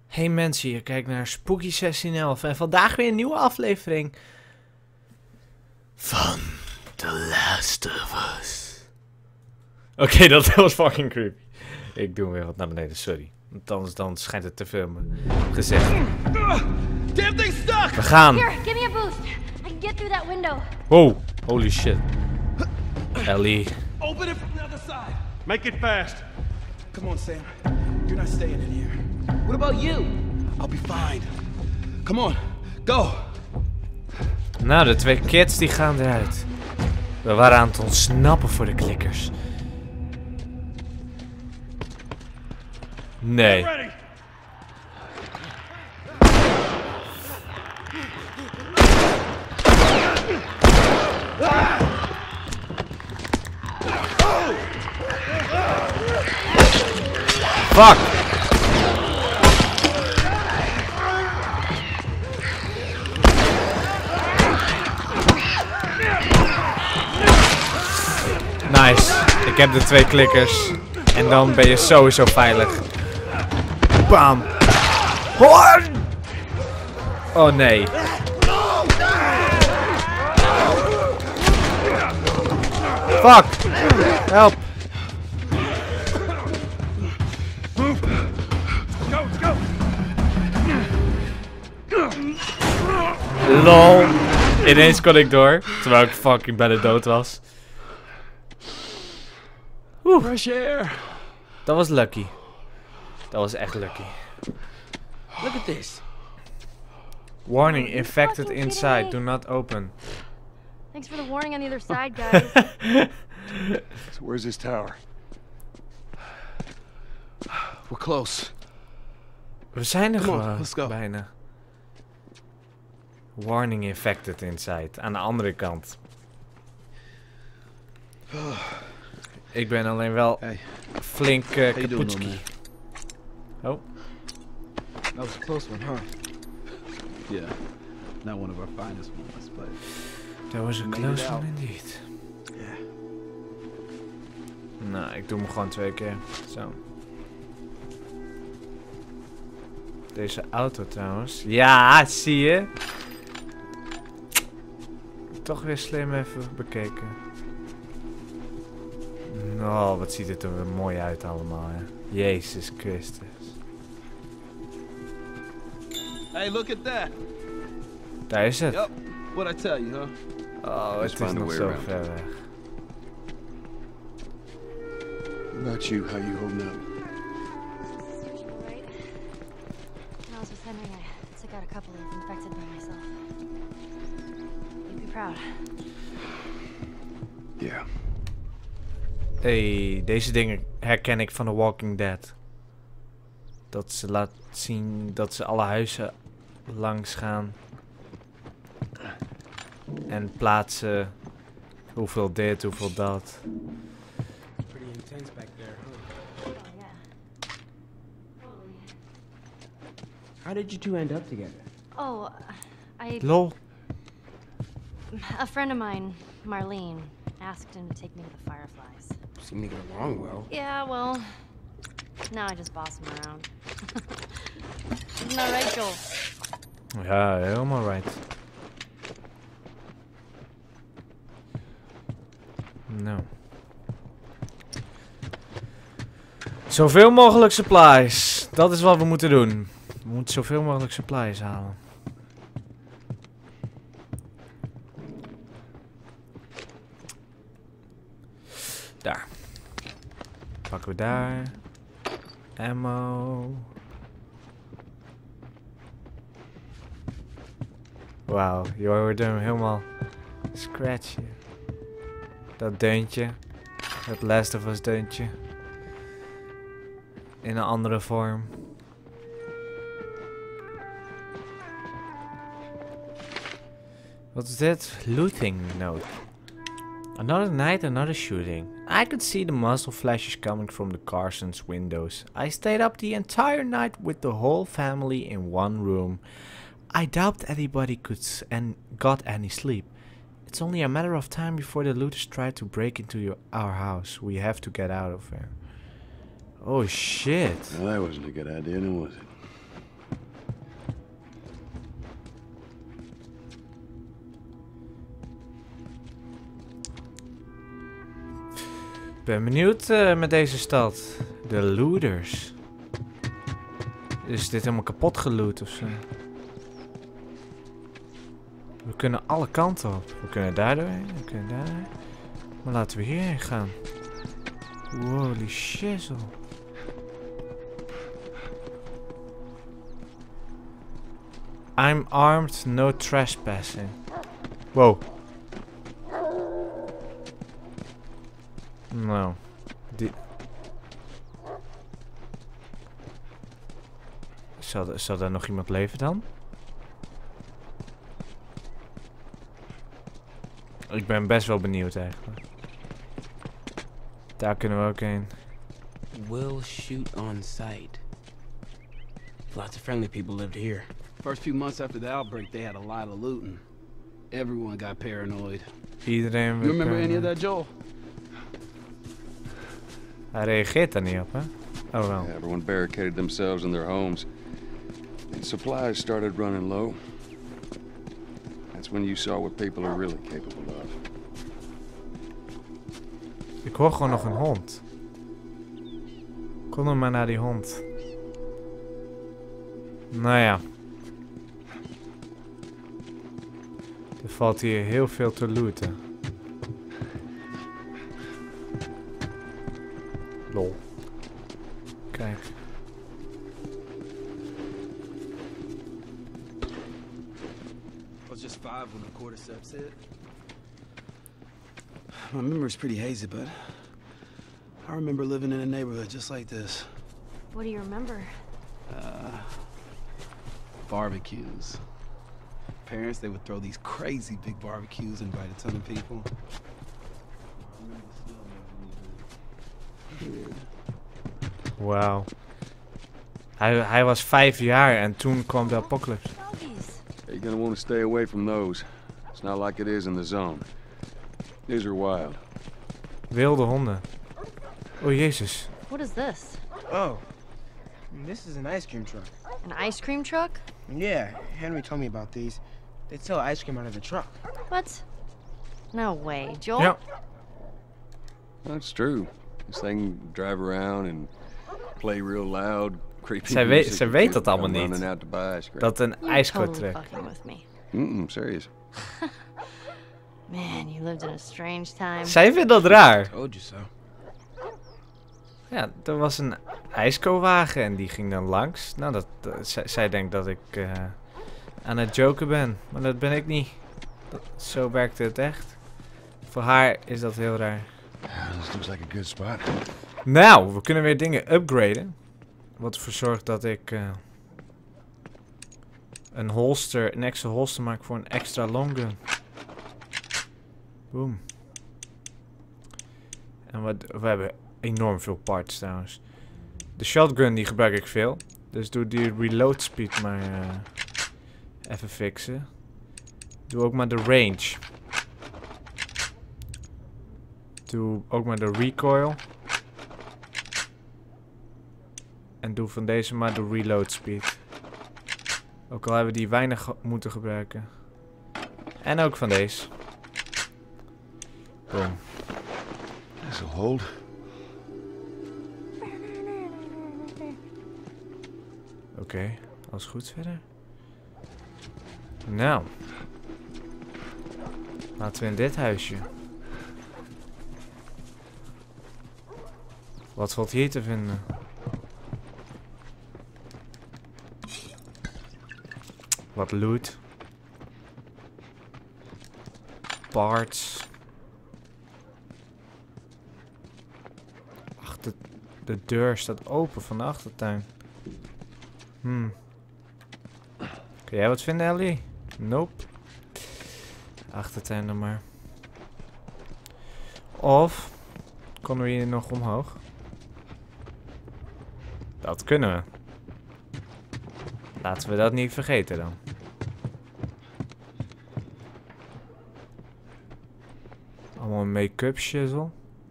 Hey mensen, je kijkt naar Spooky 1611 en vandaag weer een nieuwe aflevering van The Last of Us. Oké, dat was fucking creepy. Ik doe weer wat naar beneden, sorry. Want anders dan schijnt het te filmen. Gezegd. Damn thing stuck! We gaan. Here, give me a boost. I can get through that window. Wow, holy shit. Ellie. Open it from the other side. Make it fast. Come on, Sam. You're not staying in here. What about you? I'll be fine. Come on, go. Nou, de twee kids die gaan eruit. We waren aan het ontsnappen voor de klikkers. Nee. Ready. Fuck! Nice. Ik heb de twee klikkers. En dan ben je sowieso veilig. Bam! Oh nee. Fuck! Help! Go, go. LOL. Ineens kon ik door. Terwijl ik fucking bijna dood was. Fresh air. Dat was lucky. Dat was echt lucky. Look at this. Warning, infected inside. Do not open. Thanks for the warning on the other side, guys. So where's this tower? We're close. We zijn er Come on, gewoon let's go. bijna. Warning, infected inside. Aan de andere kant. Ik ben alleen wel Hey, flink how you doing, kaputski. man? Oh, That was a close one, huh? Yeah. Not one of our finest ones, but that was a Made close it one out. indeed. yeah. Nou, ik doe hem gewoon 2 keer. Zo. Deze auto trouwens. Ja, zie je? Toch weer slim even bekeken. Oh, wat ziet het er weer mooi uit allemaal, hè. Jezus Christus. Hey, look at that. Daar is het. Yep. What'd I tell you, huh? Oh, Let's het is find a nog way zo around. ver weg. What about you? How you holding up? Right. When I was with Henry, I took out a couple of infected by myself. You'd be proud. Yeah. Hey, deze dingen herken ik van The Walking Dead. Dat ze laat zien dat ze alle huizen langs gaan. En plaatsen hoeveel dit, hoeveel dat. Pretty intense back there, huh? Oh, yeah. Totally. How did you two end up together? Oh, Lol. a friend of mine, Marlene, asked him to take me to the Fireflies. Seem to get along well. Yeah, well, now I just boss him around. Isn't that right, Joel? Ja, helemaal right. Nou. Zoveel mogelijk supplies. Dat is wat we moeten doen. We moeten zoveel mogelijk supplies halen. Daar. Pakken we daar. Ammo. Wauw, je hoorde hem helemaal scratchen. Dat deuntje. Dat Last of Us deuntje. In een andere vorm. Wat is dit? Looting note. Another night, another shooting. I could see the muzzle flashes coming from the Carson's windows. I stayed up the entire night with the whole family in one room. I doubt anybody got any sleep. It's only a matter of time before the looters try to break into our house. We have to get out of here. Oh shit. Well, that wasn't a good idea, now was it? ben benieuwd met deze stad. De looters. Is dit helemaal kapot geloot ofzo? We kunnen alle kanten op. We kunnen daar doorheen, we kunnen daar doorheen. Maar laten we hierheen gaan. Holy shizzle. I'm armed, no trespassing. Wow. Nou. Zal daar nog iemand leven dan? Ik ben best wel benieuwd eigenlijk. Daar kunnen we ook heen. We'll shoot on sight. Lots of friendly people lived here. First few months after the outbreak, they had a lot of looting. Everyone got paranoid. Iedereen You remember any of that, Joel? Hij reageert daar niet op, hè? Oh wel. Yeah, everyone barricaded themselves in their homes. And supplies started running low. That's when you saw what people are really capable of. Ik hoor gewoon nog een hond. Kom dan maar naar die hond. Nou ja. Er valt hier heel veel te looten. Lol. Kijk. I was just 5 when the cordyceps hit. My memory's pretty hazy, but I remember living in a neighborhood just like this. What do you remember? Barbecues. Parents, they would throw these crazy big barbecues, invite a ton of people. Wauw. Hij was 5 jaar en toen kwam de apocalypse. Doggies. You're gonna want to stay away from those. It's not like it is in the zone. These are wild. Wilde honden. Oh jezus. What is this? Oh, this is an ice cream truck. An ice cream truck? Yeah, Henry told me about these. They sell ice cream out of the truck. What? No way. Joel? Ja. That's true. This thing drive around and play real loud, creepy Zij music. weet dat Come allemaal niet. running out to buy ice cream. Dat een You're ijsklotrek. totally fucking with me. Serious. Man, you lived in a strange time. Zij vindt dat raar. Told you so. Ja, er was een ijskowagen en die ging dan langs. Nou, zij denkt dat ik aan het joken ben. Maar dat ben ik niet. Zo werkte het echt. Voor haar is dat heel raar. This looks like a good spot. Nou, we kunnen weer dingen upgraden. Wat ervoor zorgt dat ik een extra holster maak voor een extra long gun. Boom. En we hebben enorm veel parts trouwens. De shotgun die gebruik ik veel. Dus doe die reload speed maar even fixen. Doe ook maar de range. Doe ook maar de recoil. En doe van deze maar de reload speed. Ook al hebben we die weinig moeten gebruiken. En ook van deze. Boom. This'll hold. Oké, alles goed verder? Nou. Laten we in dit huisje. Wat valt hier te vinden? Wat loot. Parts. Ach, de deur staat open van de achtertuin. Kun jij wat vinden, Ellie? Nope. Achtertuin dan maar. Of konden we hier nog omhoog? Dat kunnen we. Laten we dat niet vergeten dan. Allemaal make-up shizzle.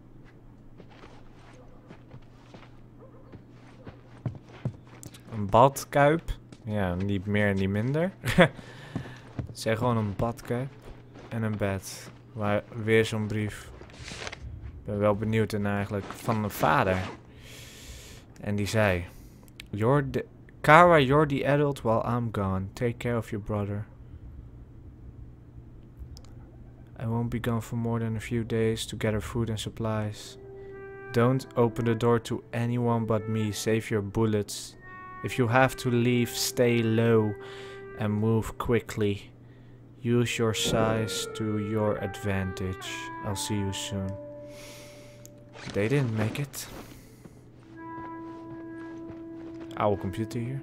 Een badkuip. Ja, niet meer en niet minder. Zeg gewoon een badkuip. En een bed. Waar weer zo'n brief. ben wel benieuwd en eigenlijk van mijn vader. En die zei... Kara, you're the adult while I'm gone. Take care of your brother. I won't be gone for more than a few days to gather food and supplies. Don't open the door to anyone but me. Save your bullets. If you have to leave, stay low and move quickly. Use your size to your advantage. I'll see you soon. They didn't make it. Oude computer hier.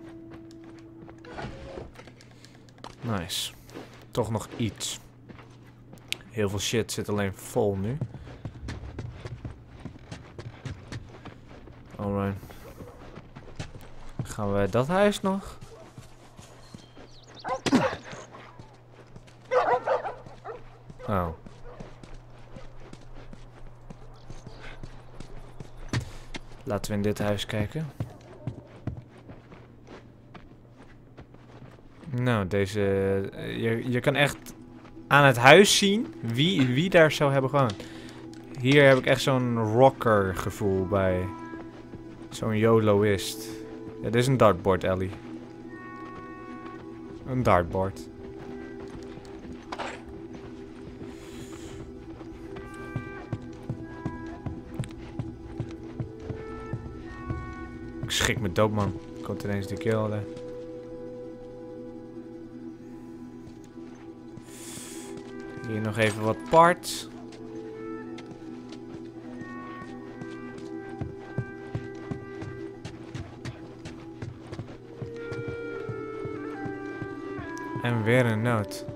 Nice. Toch nog iets. Heel veel shit zit alleen vol nu. Alright. Gaan we dat huis nog? Oh. Laten we in dit huis kijken. Nou, deze... Je kan echt aan het huis zien wie daar zou hebben gewoond. Hier heb ik echt zo'n rocker gevoel bij. Zo'n YOLOist. Ja, dit is een dartboard, Ellie. Een dartboard. Ik schrik me dood, man. Komt ineens de kill daar. Hier nog even wat parts. En weer een note.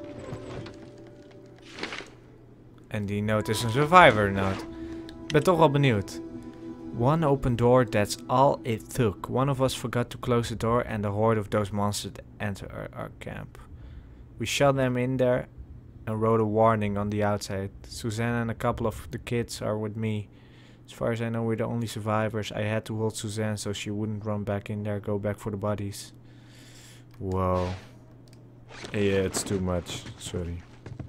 En die note is een survivor note. Ik ben toch wel benieuwd. One open door, that's all it took. One of us forgot to close the door and the horde of those monsters entered our camp. We shot them in there and wrote a warning on the outside. Susanna and a couple of the kids are with me. As far as I know, we're the only survivors. I had to hold Suzanne so she wouldn't run back in there, go back for the bodies. Whoa. Yeah, it's too much. Sorry.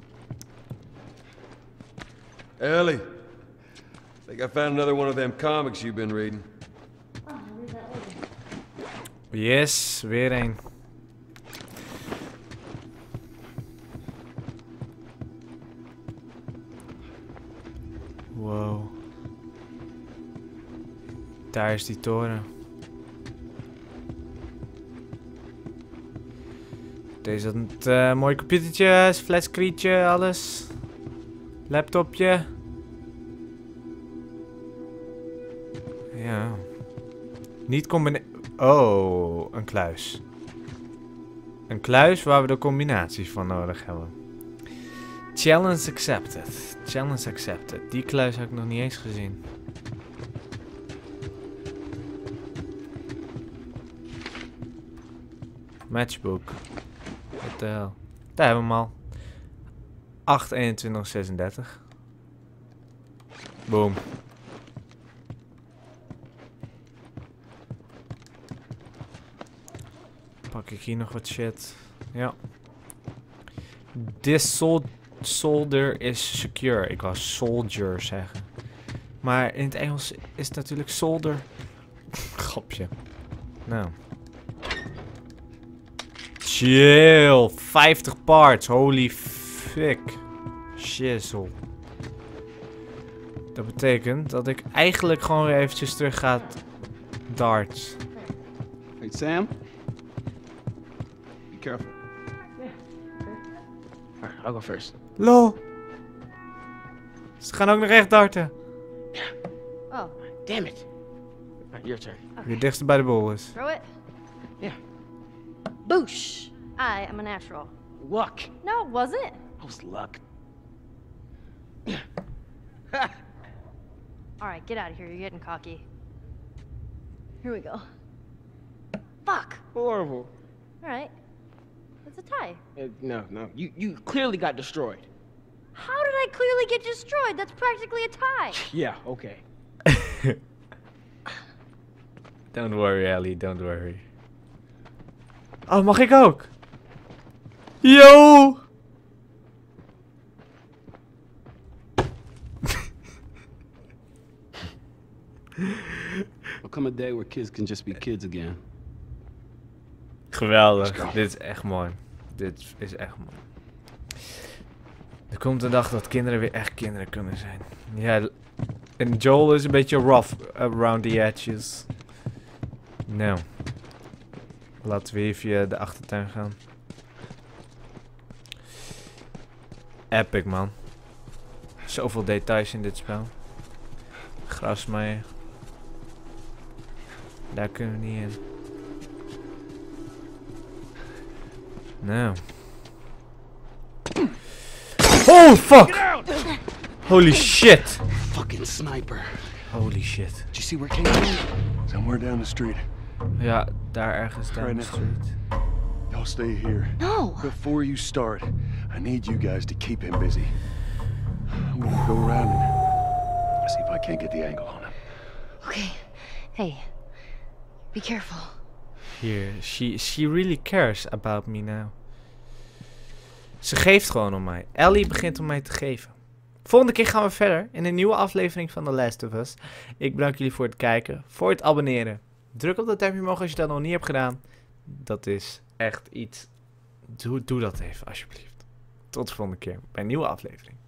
Ellie, I think I found another one of them comics you've been reading. Yes, weer een. Wow. Daar is die toren. Deze had een mooi computertje, flatscreentje, alles. Laptopje. Ja. Niet combineren. Oh, een kluis. Een kluis waar we de combinaties van nodig hebben. Challenge accepted. Challenge accepted. Die kluis heb ik nog niet eens gezien. Matchbook. Wat de hel. Daar hebben we hem al. 8/21/36. Boom. Pak ik hier nog wat shit. Ja. This soldier is secure. Ik wou soldier zeggen. Maar in het Engels is het natuurlijk solder. Grapje. Nou. Chill. 50 parts. Holy fuck. Shizzle. Dat betekent dat ik eigenlijk gewoon weer eventjes terug ga darts. Hey, Sam. Be careful. Alright, I'll go first. Lol. Ze gaan ook nog echt darten. Oh, Damn it. Alright, your turn. Wie het dichtst bij de bol is. throw it. Yeah. Boosh! I am a natural. Luck. No, it wasn't. That was luck. Alright, get out of here. You're getting cocky. Here we go. Fuck! Horrible. Alright. It's a tie. No. You clearly got destroyed. How did I clearly get destroyed? That's practically a tie. Yeah, okay. Don't worry, Ellie. Don't worry. Oh, mag ik ook? Yo! There'll come a day where kids can just be kids again. Geweldig. Dit is echt mooi. Dit is echt mooi. Er komt een dag dat kinderen weer echt kinderen kunnen zijn. Ja, en Joel is een beetje rough around the edges. Nou. Laten we hier via de achtertuin gaan. Epic, man. Zoveel details in dit spel. Grasmaaien. Daar kunnen we niet in. Nou. Oh, fuck! Holy shit! Fucking sniper. Holy shit. Did you see where it came from? Somewhere down the street. Ja, daar ergens down the street. Y'all stay here. No! Before you start, I need you guys to keep him busy. I'm gonna go around and see if I can't get the angle on him. Okay. Hey. Be careful. Here, she really cares about me now. Ze geeft gewoon om mij. Ellie begint om mij te geven. Volgende keer gaan we verder in een nieuwe aflevering van The Last of Us. Ik bedank jullie voor het kijken, voor het abonneren. Druk op dat duimpje omhoog als je dat nog niet hebt gedaan. Dat is echt iets. Doe dat even alsjeblieft. Tot de volgende keer bij een nieuwe aflevering.